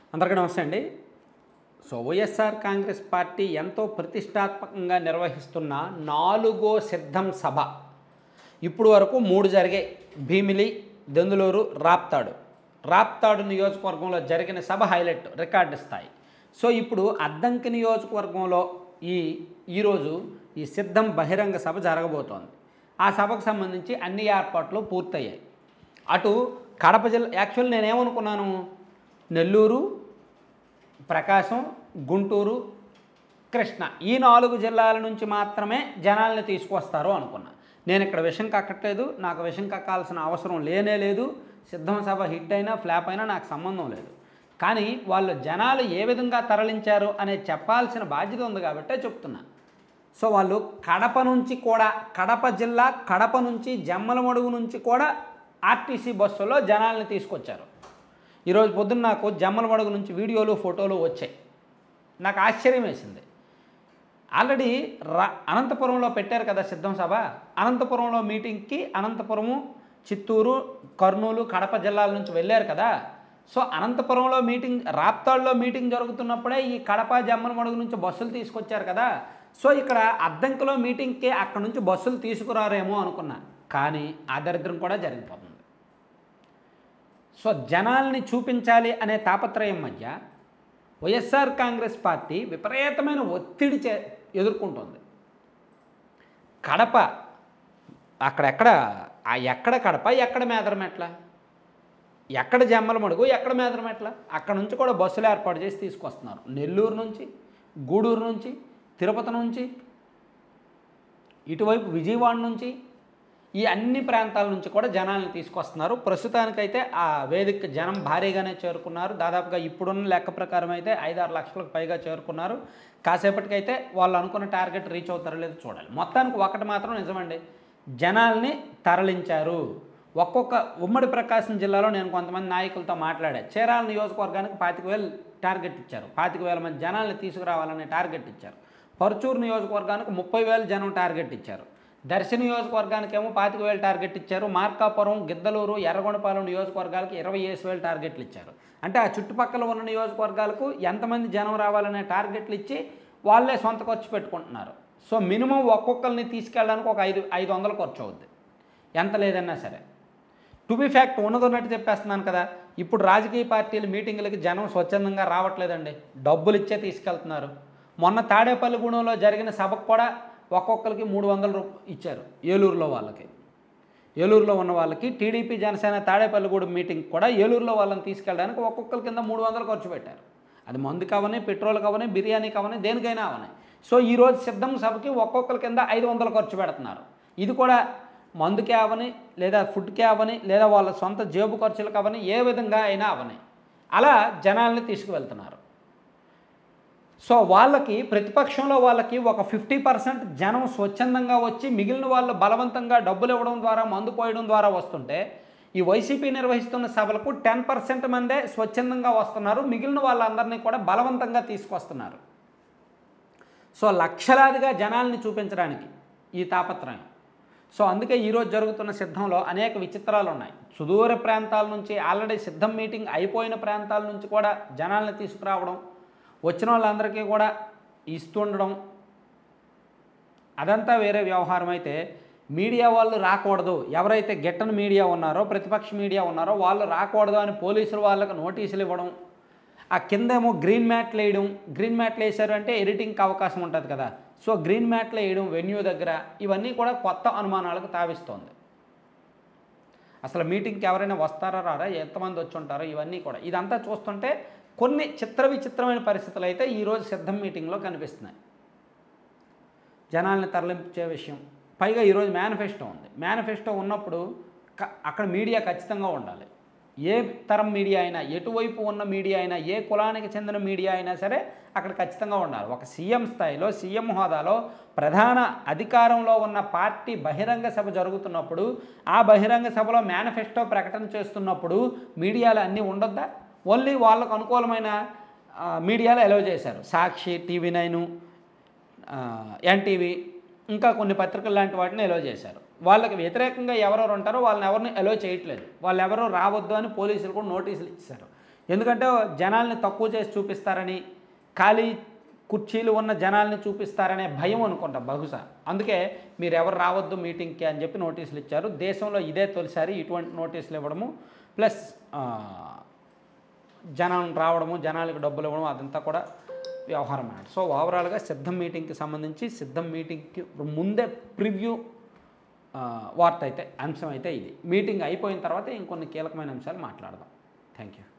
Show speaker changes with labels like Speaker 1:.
Speaker 1: అందరికీ నమస్తే అండి. సో వైఎస్ఆర్ కాంగ్రెస్ పార్టీ ఎంతో ప్రతిష్టాత్మకంగా నిర్వహిస్తున్న 4వ సిద్ధం సభ ఇప్పుడు వరకు 3 జరిగాయి. భీమిలి, దెందులూరు, రాప్తాడు నియోజకవర్గంలో జరిగిన సభ హైలైట్, రికార్డు స్థాయి. సో ఇప్పుడు అద్దంకి నియోజకవర్గంలో ఈరోజు ఈ సిద్ధం బహిరంగ సభ జరగబోతోంది. ఆ సభకు సంబంధించి అన్ని ఏర్పాట్లు పూర్తయ్యాయి. అటు కడప జిల్లా, యాక్చువల్ నేనేమనుకున్నాను, నెల్లూరు, ప్రకాశం, గుంటూరు, కృష్ణ ఈ 4 జిల్లాల నుంచి మాత్రమే జనాల్ని తీసుకొస్తారు అనుకున్నా. నేను ఇక్కడ విషయం కక్కట్లేదు, నాకు విషయం కక్కాల్సిన అవసరం లేదు. సిద్ధం సభ హిట్ అయినా ఫ్లాప్ అయినా నాకు సంబంధం లేదు. కానీ వాళ్ళు జనాలు ఏ విధంగా తరలించారు అనేది చెప్పాల్సిన బాధ్యత ఉంది కాబట్టే చెప్తున్నా. సో వాళ్ళు కడప నుంచి కూడా, కడప జిల్లా కడప నుంచి, జమ్మలమడుగు నుంచి కూడా ఆర్టీసీ బస్సులో జనాల్ని తీసుకొచ్చారు. ఈరోజు పొద్దున్న నాకు జమ్మలమడుగు నుంచి వీడియోలు, ఫోటోలు వచ్చాయి. నాకు ఆశ్చర్యం వేసింది. ఆల్రెడీ అనంతపురంలో పెట్టారు కదా సిద్ధం సభ. అనంతపురంలో మీటింగ్కి అనంతపురము, చిత్తూరు, కర్నూలు, కడప జిల్లాల నుంచి వెళ్ళారు కదా. సో అనంతపురంలో మీటింగ్, రాప్తాడులో మీటింగ్ జరుగుతున్నప్పుడే ఈ కడప, జమ్మలమడుగు నుంచి బస్సులు తీసుకొచ్చారు కదా. సో ఇక్కడ అద్దంకిలో మీటింగ్కి అక్కడ నుంచి బస్సులు తీసుకురారేమో అనుకున్నా. కానీ ఆ దరిద్రం కూడా జరిగిపోతుంది. సో జనాల్ని చూపించాలి అనే తాపత్రయం మధ్య వైఎస్ఆర్ కాంగ్రెస్ పార్టీ విపరీతమైన ఒత్తిడి ఎదుర్కొంటుంది. కడప ఎక్కడ కడప, ఎక్కడ మేదరమెట్ల, ఎక్కడ జమ్మలమడుగు, ఎక్కడ మేదరమెట్ల, అక్కడ నుంచి కూడా బస్సులు ఏర్పాటు చేసి తీసుకొస్తున్నారు. నెల్లూరు నుంచి, గూడూరు నుంచి, తిరుపతి నుంచి, ఇటువైపు విజయవాడ నుంచి, ఈ అన్ని ప్రాంతాల నుంచి కూడా జనాలను తీసుకొస్తున్నారు. ప్రస్తుతానికైతే ఆ వేదిక జనం భారీగానే చేరుకున్నారు. దాదాపుగా ఇప్పుడున్న లెక్క ప్రకారం అయితే 5-6 లక్షలకు పైగా చేరుకున్నారు. కాసేపటికైతే వాళ్ళు అనుకున్న టార్గెట్ రీచ్ అవుతారో లేదో చూడాలి. మొత్తానికి ఒకటి మాత్రం నిజమండి, జనాల్ని తరలించారు. ఒక్కొక్క ఉమ్మడి ప్రకాశం జిల్లాలో నేను కొంతమంది నాయకులతో మాట్లాడా. చీరాల నియోజకవర్గానికి 25,000 టార్గెట్ ఇచ్చారు. 25,000 మంది జనాల్ని తీసుకురావాలనే టార్గెట్ ఇచ్చారు. పరుచూరు నియోజకవర్గానికి 30,000 జనం టార్గెట్ ఇచ్చారు. దర్శి నియోజకవర్గానికేమో 25,000 టార్గెట్ ఇచ్చారు. మార్కాపురం, గిద్దలూరు, ఎర్రగొండపాలెం నియోజకవర్గాలకు 27,000 టార్గెట్లు ఇచ్చారు. అంటే ఆ చుట్టుపక్కల ఉన్న నియోజకవర్గాలకు ఎంతమంది జనం రావాలనే టార్గెట్లు ఇచ్చి వాళ్ళే సొంత ఖర్చు పెట్టుకుంటున్నారు. సో మినిమం ఒక్కొక్కరిని తీసుకెళ్ళడానికి ఒక 500 ఖర్చు అవుద్ది, ఎంత లేదన్నా సరే. టు బి ఫ్యాక్ట్ ఉన్నదన్నట్టు చెప్పేస్తున్నాను కదా. ఇప్పుడు రాజకీయ పార్టీల మీటింగులకి జనం స్వచ్ఛందంగా రావట్లేదండి, డబ్బులు ఇచ్చే తీసుకెళ్తున్నారు. మొన్న తాడేపల్లిగూడెంలో జరిగిన సభకు కూడా ఒక్కొక్కరికి 300 ఇచ్చారు. ఏలూరులో ఉన్న వాళ్ళకి టీడీపీ, జనసేన తాడేపల్లిగూడెం మీటింగ్ కూడా ఏలూరులో వాళ్ళని తీసుకెళ్ళడానికి ఒక్కొక్కరి కింద 300 ఖర్చు పెట్టారు. అది మందు కావని, పెట్రోల్ కావని, బిర్యానీ కావని, దేనికైనా అవని. సో ఈరోజు సిద్ధం సభకి ఒక్కొక్కరి కింద 500 ఖర్చు పెడుతున్నారు. ఇది కూడా మందుకే అవని, లేదా ఫుడ్కే అవని, లేదా వాళ్ళ సొంత జేబు ఖర్చులకు అవని, ఏ విధంగా అయినా అవని అలా జనాల్ని తీసుకువెళ్తున్నారు. సో వాళ్ళకి, ప్రతిపక్షంలో వాళ్ళకి ఒక 50% జనం స్వచ్ఛందంగా వచ్చి, మిగిలిన వాళ్ళు బలవంతంగా డబ్బులు ఇవ్వడం ద్వారా, మందు పోయడం ద్వారా వస్తుంటే, ఈ వైసీపీ నిర్వహిస్తున్న సభలకు 10% మందే స్వచ్ఛందంగా వస్తున్నారు. మిగిలిన వాళ్ళందరినీ కూడా బలవంతంగా తీసుకొస్తున్నారు. సో లక్షలాదిగా జనాల్ని చూపించడానికి ఈ తాపత్రయం. సో అందుకే ఈరోజు జరుగుతున్న సిద్ధంలో అనేక విచిత్రాలు ఉన్నాయి. సుదూర ప్రాంతాల నుంచి, ఆల్రెడీ సిద్ధం మీటింగ్ అయిపోయిన ప్రాంతాల నుంచి కూడా జనాల్ని తీసుకురావడం, వచ్చిన వాళ్ళందరికీ కూడా ఇస్తుండడం, అదంతా వేరే వ్యవహారం. అయితే మీడియా వాళ్ళు రాకూడదు, ఎవరైతే గిట్టని మీడియా ఉన్నారో, ప్రతిపక్ష మీడియా ఉన్నారో వాళ్ళు రాకూడదు అని పోలీసులు వాళ్ళకి నోటీసులు ఇవ్వడం, ఆ కిందేమో గ్రీన్ మ్యాట్లు వేయడం. గ్రీన్ మ్యాట్లు వేశారు అంటే ఎడిటింగ్కి అవకాశం ఉంటుంది కదా. సో గ్రీన్ మ్యాట్లు వేయడం వెన్యూ దగ్గర, ఇవన్నీ కూడా కొత్త అనుమానాలకు తావిస్తోంది. అసలు మీటింగ్కి ఎవరైనా వస్తారా రారా, ఎంతమంది వచ్చి ఉంటారో, ఇవన్నీ కూడా ఇదంతా చూస్తుంటే కొన్ని విచిత్రమైన పరిస్థితులు అయితే ఈరోజు సిద్ధం మీటింగ్లో కనిపిస్తున్నాయి. జనాల్ని తరలించే విషయం, పైగా ఈరోజు మేనిఫెస్టో ఉంది. మేనిఫెస్టో ఉన్నప్పుడు అక్కడ మీడియా ఖచ్చితంగా ఉండాలి. ఏ తరం మీడియా అయినా, ఎటువైపు ఉన్న మీడియా అయినా, ఏ కులానికి చెందిన మీడియా అయినా సరే అక్కడ ఖచ్చితంగా ఉండాలి. ఒక సీఎం స్థాయిలో, సీఎం హోదాలో, ప్రధాన అధికారంలో ఉన్న పార్టీ బహిరంగ సభ జరుగుతున్నప్పుడు, ఆ బహిరంగ సభలో మేనిఫెస్టో ప్రకటన చేస్తున్నప్పుడు మీడియాలు అన్నీ ఉండొద్దా? ఓన్లీ వాళ్ళకు అనుకూలమైన మీడియాలో అలౌ చేశారు. సాక్షి, TV9, ఎన్టీవీ, ఇంకా కొన్ని పత్రికలు లాంటి వాటిని అలౌ చేశారు. వాళ్ళకి వ్యతిరేకంగా ఎవరెవరు ఉంటారో వాళ్ళని ఎవరిని అలౌ చేయట్లేదు. వాళ్ళు ఎవరో రావద్దు అని పోలీసులు కూడా నోటీసులు ఇచ్చారు. ఎందుకంటే జనాల్ని తక్కువ చేసి చూపిస్తారని, ఖాళీ కుర్చీలు ఉన్న జనాల్ని చూపిస్తారనే భయం అనుకుంటా బహుశా. అందుకే మీరు ఎవరు రావద్దు మీటింగ్కి అని చెప్పి నోటీసులు ఇచ్చారు. దేశంలో ఇదే తొలిసారి ఇటువంటి నోటీసులు ఇవ్వడము, ప్లస్ జనం రావడము, జనాలకు డబ్బులు ఇవ్వడం, అదంతా కూడా వ్యవహారం అన్నమాట. సో ఓవరాల్గా సిద్ధం మీటింగ్కి సంబంధించి, సిద్ధం మీటింగ్కి ముందే ప్రివ్యూ వార్త అయితే, అంశం అయితే ఇది. మీటింగ్ అయిపోయిన తర్వాత ఇంకొన్ని కీలకమైన అంశాలు మాట్లాడదాం. Thank you.